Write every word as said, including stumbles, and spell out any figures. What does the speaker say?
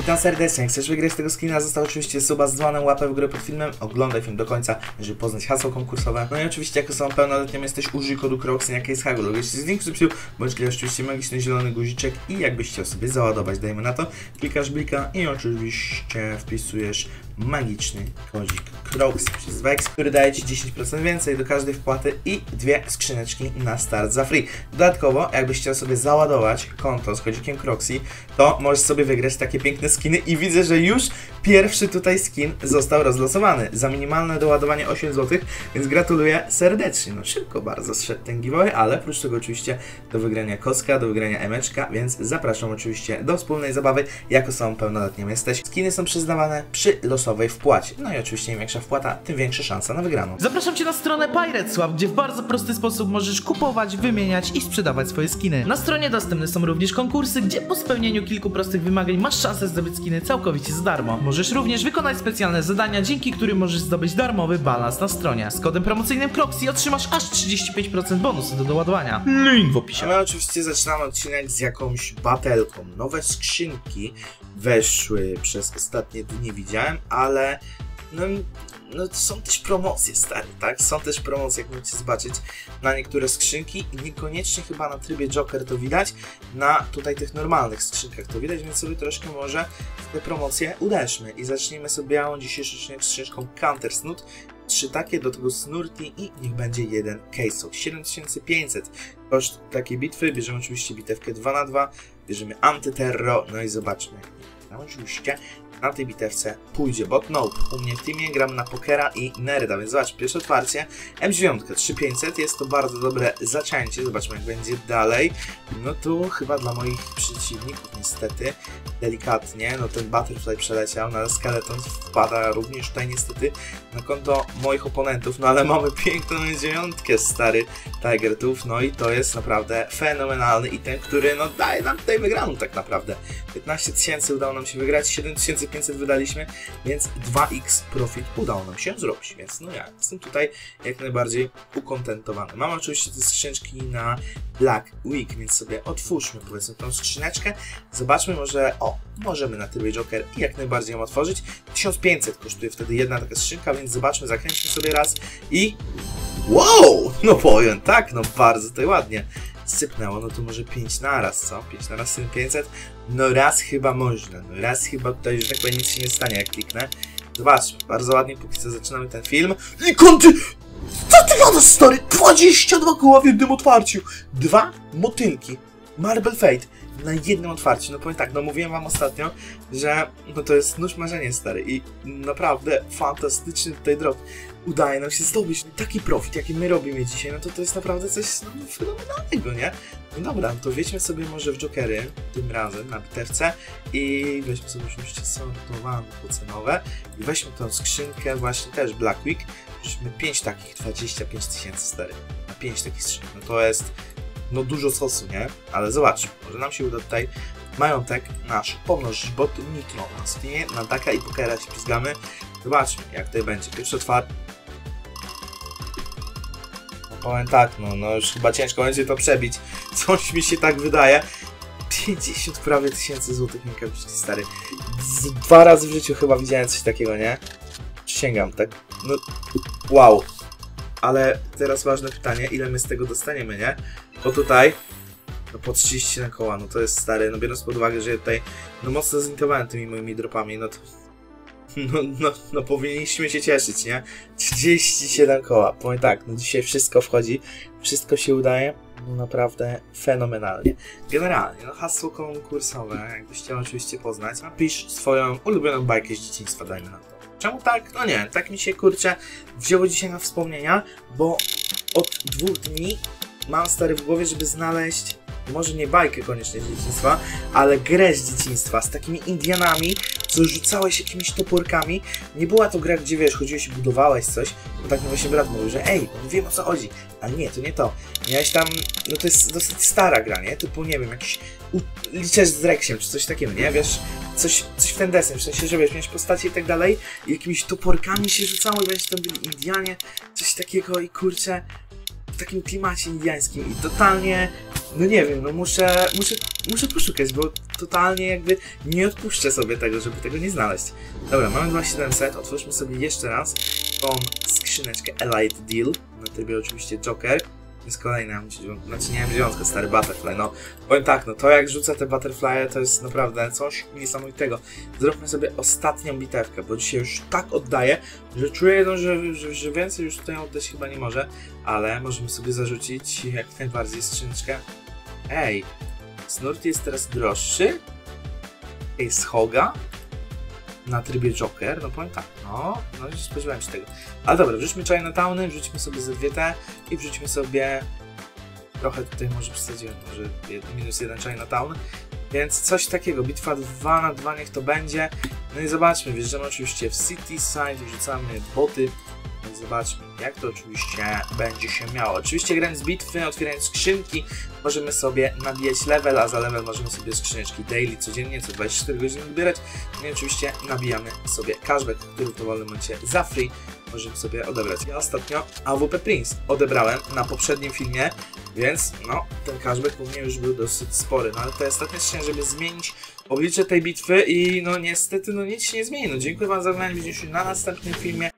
Witam serdecznie, jak chcesz wygrać tego skina, został oczywiście suba z dzwonem, łapę w górę pod filmem, oglądaj film do końca, żeby poznać hasło konkursowe. No i oczywiście, jako osobą pełnoletnią jesteś, użyj kodu Croxy na CaseHagu, logujesz się z linku subsiu, bądź klikasz oczywiście magiczny zielony guziczek i jakbyś chciał sobie załadować, dajmy na to, klikasz blika i oczywiście wpisujesz magiczny kodzik Croxy przez Vex, który daje Ci dziesięć procent więcej do każdej wpłaty i dwie skrzyneczki na start za free. Dodatkowo, jakbyś chciał sobie załadować konto z kodzikiem Croxy, to możesz sobie wygrać takie piękne skiny i widzę, że już pierwszy tutaj skin został rozlosowany za minimalne doładowanie osiem złotych, więc gratuluję serdecznie. No szybko bardzo zszedł ten giveaway, ale oprócz tego oczywiście do wygrania kostka, do wygrania emeczka, więc zapraszam oczywiście do wspólnej zabawy, jak osobą pełnoletnią jesteś. Skiny są przyznawane przy losowej wpłacie. No i oczywiście im większa wpłata, tym większa szansa na wygraną. Zapraszam Cię na stronę PiratesSwap, gdzie w bardzo prosty sposób możesz kupować, wymieniać i sprzedawać swoje skiny. Na stronie dostępne są również konkursy, gdzie po spełnieniu kilku prostych wymagań masz szansę zdobyć skiny całkowicie za darmo. Możesz również wykonać specjalne zadania, dzięki którym możesz zdobyć darmowy balans na stronie. Z kodem promocyjnym Croxy otrzymasz aż trzydzieści pięć procent bonusu do doładowania. Link w opisie. A my oczywiście zaczynamy odcinek z jakąś batelką. Nowe skrzynki weszły przez ostatnie dni, widziałem, ale no, no są też promocje, stary, tak? Są też promocje, jak możecie zobaczyć, na niektóre skrzynki i niekoniecznie chyba na trybie Joker to widać, na tutaj tych normalnych skrzynkach to widać, więc sobie troszkę może w te promocje uderzmy i zacznijmy sobie białą dzisiejszą skrzynką Counter Snoot. Trzy takie, do tego Snurty i niech będzie jeden case. siedem tysięcy pięćset koszt takiej bitwy. Bierzemy oczywiście bitewkę dwa na dwa, bierzemy antyterro, no i zobaczmy. No oczywiście na tej bitewce pójdzie bot nope. U mnie w teamie gram na pokera i nerda, więc zobacz, pierwsze otwarcie M dziewięć trzy tysiące pięćset, jest to bardzo dobre zaczęcie, zobaczmy jak będzie dalej. No tu chyba dla moich przeciwników niestety delikatnie, no ten butterfly przeleciał, no ale skeleton wpada również tutaj niestety na konto moich oponentów, no ale mamy piękną M dziewięć, stary Tigertooth, no i to jest naprawdę fenomenalny item, który no daje nam tutaj wygraną tak naprawdę. piętnaście tysięcy udało nam się wygrać, siedem tysięcy pięćset wydaliśmy, więc dwa x profit udało nam się zrobić, więc no ja jestem tutaj jak najbardziej ukontentowany. Mam oczywiście te skrzyneczki na Black Week, więc sobie otwórzmy powiedzmy tą skrzyneczkę, zobaczmy może, o, możemy na trybie Joker i jak najbardziej ją otworzyć. tysiąc pięćset kosztuje wtedy jedna taka skrzynka, więc zobaczmy, zakręćmy sobie raz i wow, no powiem, tak, no bardzo tutaj ładnie sypnęło, no to może pięć na raz, co? pięć na raz tysiąc pięćset, no raz chyba można, no raz chyba tutaj, że tak powiem, nic się nie stanie jak kliknę. Zobaczmy, bardzo ładnie, póki co zaczynamy ten film i konty... Co ty gadasz, stary? dwadzieścia dwa koła w jednym otwarciu, dwa motylki, Marble Fate na jednym otwarciu. No powiem tak, no mówiłem wam ostatnio, że no to jest nóż marzenie, stary, i naprawdę fantastyczny tutaj drop. Udaje nam się zdobyć taki profit, jaki my robimy dzisiaj, no to to jest naprawdę coś no, fenomenalnego, nie? No dobra, no to wejdźmy sobie może w Jokery, tym razem na bitewce i weźmy sobie oczywiście sortowane cenowe i weźmy tą skrzynkę właśnie też Black Week, weźmy pięć takich, dwadzieścia pięć tysięcy, stary, na pięć takich skrzynek, no to jest no dużo sosu, nie? Ale zobaczmy, może nam się uda tutaj majątek nasz pomnożyć, bo tu Nitro na Steamie, na Daka i Pokera się pizgamy. Zobaczmy, jak tutaj będzie. Pierwszy otwarty. No powiem tak, no, no już chyba ciężko będzie to przebić. Coś mi się tak wydaje. pięćdziesiąt prawie tysięcy złotych rękawiczki, stary. Z dwa razy w życiu chyba widziałem coś takiego, nie? Przysięgam, tak? No, wow. Ale teraz ważne pytanie, ile my z tego dostaniemy, nie? Bo tutaj, no po trzydzieści siedem koła, no to jest stary, no biorąc pod uwagę, że ja tutaj, no mocno zintowałem tymi moimi dropami, no to, no, no, no powinniśmy się cieszyć, nie? trzydzieści siedem koła, powiem tak, no dzisiaj wszystko wchodzi, wszystko się udaje, no naprawdę fenomenalnie. Generalnie, no hasło konkursowe, jakbyś chciał oczywiście poznać, napisz swoją ulubioną bajkę z dzieciństwa, dajmy na to. Czemu tak? No nie, tak mi się, kurczę, wzięło dzisiaj na wspomnienia, bo od dwóch dni mam, stary, w głowie, żeby znaleźć, może nie bajkę koniecznie z dzieciństwa, ale grę z dzieciństwa, z takimi Indianami, co rzucałeś jakimiś toporkami. Nie była to gra, gdzie, wiesz, chodziłeś i budowałeś coś, bo tak mi właśnie brat mówił, że ej, nie wiem o co chodzi, ale nie, to nie to. Miałeś tam, no to jest dosyć stara gra, nie? Typu, nie wiem, jakiś liczesz z Rexiem, czy coś takiego, nie? Wiesz, coś, coś w ten deseń, w sensie, że wiesz, miałeś postacie i tak dalej, i jakimiś toporkami się rzucało, i wiesz, tam byli Indianie, coś takiego i kurczę, w takim klimacie indiańskim i totalnie, no nie wiem, no muszę, muszę muszę poszukać, bo totalnie jakby nie odpuszczę sobie tego, żeby tego nie znaleźć. Dobra, mamy dwa tysiące siedemset, otwórzmy sobie jeszcze raz tą skrzyneczkę Elite Deal, na trybie oczywiście Joker. Jest kolejna, znaczy nie wiem, dziewiątka, stary Butterfly, no powiem tak, no to jak rzucę te Butterfly, to jest naprawdę coś niesamowitego. Zróbmy sobie ostatnią bitewkę, bo dzisiaj już tak oddaję, że czuję, no, że, że, że więcej już tutaj oddać chyba nie może, ale możemy sobie zarzucić jak najbardziej skrzyneczkę. Ej, Snurty jest teraz droższy, Ace Hoga na trybie Joker, no powiem tak, no, no nie spodziewałem się tego. Ale dobra, wrzućmy Chinatowny, wrzućmy sobie ze dwie te i wrzućmy sobie trochę tutaj może przesadziłem, może minus jeden Chinatown, więc coś takiego, bitwa dwa na dwa niech to będzie. No i zobaczmy, wjeżdżamy oczywiście w City Side, wrzucamy boty. No zobaczmy, jak to oczywiście będzie się miało. Oczywiście grając bitwy, otwierając skrzynki, możemy sobie nabijać level, a za level możemy sobie skrzyneczki daily codziennie, co dwadzieścia cztery godziny wybierać. No i oczywiście nabijamy sobie cashback, który w dowolnym momencie za free możemy sobie odebrać. Ja ostatnio A W P Prince odebrałem na poprzednim filmie, więc no, ten cashback u mnie już był dosyć spory. No ale to jest ostatnia skrzynia, żeby zmienić oblicze tej bitwy i no niestety no nic się nie zmieni. No dziękuję wam za oglądanie, widzimy się na następnym filmie.